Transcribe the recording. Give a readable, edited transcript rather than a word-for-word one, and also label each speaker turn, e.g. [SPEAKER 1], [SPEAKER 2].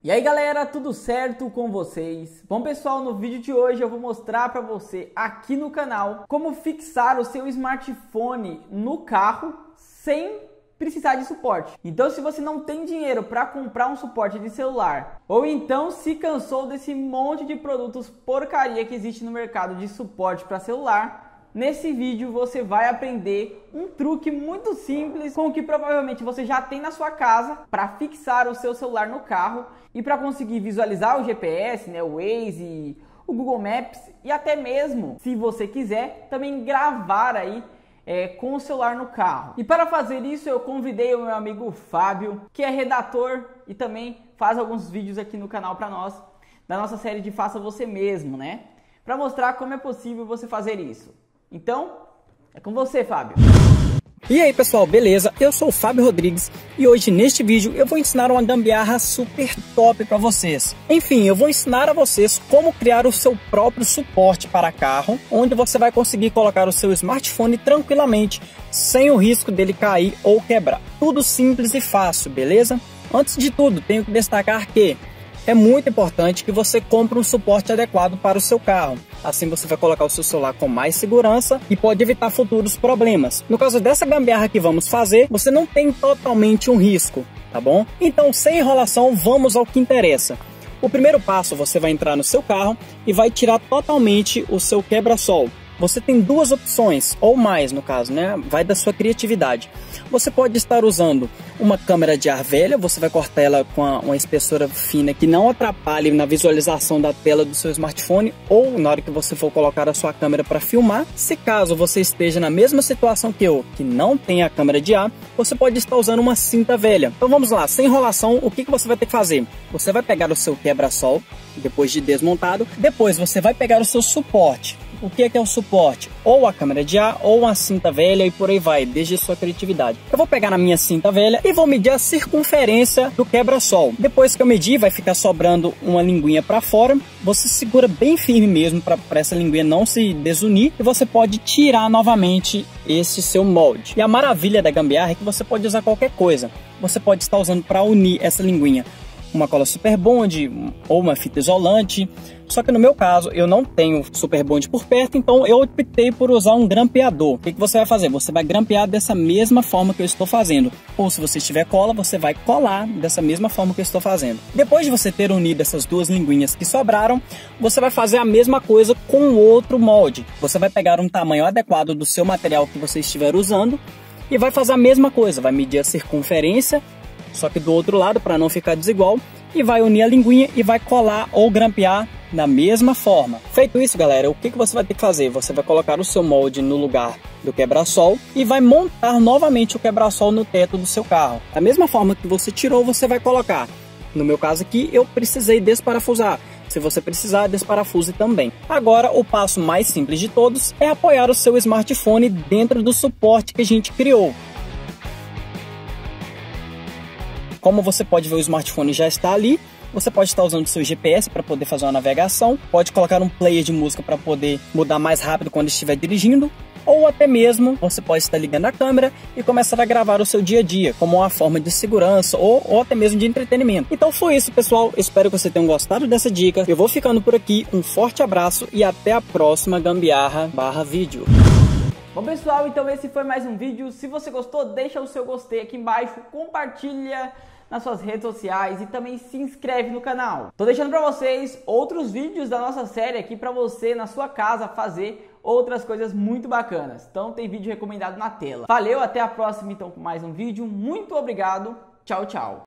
[SPEAKER 1] E aí galera, tudo certo com vocês? Bom pessoal, no vídeo de hoje eu vou mostrar para você aqui no canal como fixar o seu smartphone no carro sem precisar de suporte. Então se você não tem dinheiro para comprar um suporte de celular, ou então se cansou desse monte de produtos porcaria que existe no mercado de suporte para celular, nesse vídeo você vai aprender um truque muito simples com o que provavelmente você já tem na sua casa para fixar o seu celular no carro e para conseguir visualizar o GPS, o Waze, o Google Maps e até mesmo, se você quiser, também gravar aí com o celular no carro. E para fazer isso eu convidei o meu amigo Fábio, que é redator e também faz alguns vídeos aqui no canal para nós, da nossa série de Faça Você Mesmo, para mostrar como é possível você fazer isso. Então, é com você, Fábio.
[SPEAKER 2] E aí pessoal, beleza? Eu sou o Fábio Rodrigues e hoje neste vídeo eu vou ensinar uma gambiarra super top para vocês. Enfim, eu vou ensinar a vocês como criar o seu próprio suporte para carro, onde você vai conseguir colocar o seu smartphone tranquilamente, sem o risco dele cair ou quebrar. Tudo simples e fácil, beleza? Antes de tudo, tenho que destacar que é muito importante que você compre um suporte adequado para o seu carro. Assim você vai colocar o seu celular com mais segurança e pode evitar futuros problemas. No caso dessa gambiarra que vamos fazer, você não tem totalmente um risco, tá bom? Então, sem enrolação, vamos ao que interessa. O primeiro passo, você vai entrar no seu carro e vai tirar totalmente o seu quebra-sol. Você tem duas opções, ou mais no caso, Vai da sua criatividade. Você pode estar usando uma câmera de ar velha, você vai cortar ela com uma espessura fina que não atrapalhe na visualização da tela do seu smartphone ou na hora que você for colocar a sua câmera para filmar. Se caso você esteja na mesma situação que eu, que não tem a câmera de ar, você pode estar usando uma cinta velha. Então vamos lá, sem enrolação, o que você vai ter que fazer? Você vai pegar o seu quebra-sol, depois de desmontado, depois você vai pegar o seu suporte. O que é o suporte? Ou a câmera de ar, ou uma cinta velha e por aí vai, desde a sua criatividade. Eu vou pegar na minha cinta velha e vou medir a circunferência do quebra-sol. Depois que eu medir, vai ficar sobrando uma linguinha para fora. Você segura bem firme mesmo para essa linguinha não se desunir e você pode tirar novamente esse seu molde. E a maravilha da gambiarra é que você pode usar qualquer coisa. Você pode estar usando para unir essa linguinha uma cola Super Bond ou uma fita isolante. Só que no meu caso eu não tenho Super Bond por perto, então eu optei por usar um grampeador. O que você vai fazer? Você vai grampear dessa mesma forma que eu estou fazendo. Ou se você tiver cola, você vai colar dessa mesma forma que eu estou fazendo. Depois de você ter unido essas duas linguinhas que sobraram, você vai fazer a mesma coisa com o outro molde. Você vai pegar um tamanho adequado do seu material que você estiver usando e vai fazer a mesma coisa. Vai medir a circunferência, só que do outro lado para não ficar desigual, e vai unir a linguinha e vai colar ou grampear da mesma forma. Feito isso, galera, o que você vai ter que fazer? Você vai colocar o seu molde no lugar do quebra-sol e vai montar novamente o quebra-sol no teto do seu carro. Da mesma forma que você tirou, você vai colocar. No meu caso aqui, eu precisei desparafusar. Se você precisar, desparafuse também. Agora, o passo mais simples de todos é apoiar o seu smartphone dentro do suporte que a gente criou. Como você pode ver, o smartphone já está ali. Você pode estar usando o seu GPS para poder fazer uma navegação. Pode colocar um player de música para poder mudar mais rápido quando estiver dirigindo. Ou até mesmo você pode estar ligando a câmera e começar a gravar o seu dia a dia como uma forma de segurança ou até mesmo de entretenimento. Então foi isso, pessoal. Espero que você tenha gostado dessa dica. Eu vou ficando por aqui. Um forte abraço e até a próxima gambiarra/vídeo.
[SPEAKER 1] Bom pessoal, então esse foi mais um vídeo. Se você gostou, deixa o seu gostei aqui embaixo, compartilha nas suas redes sociais e também se inscreve no canal. Tô deixando para vocês outros vídeos da nossa série aqui para você na sua casa fazer outras coisas muito bacanas. Então tem vídeo recomendado na tela. Valeu, até a próxima então com mais um vídeo. Muito obrigado. Tchau, tchau.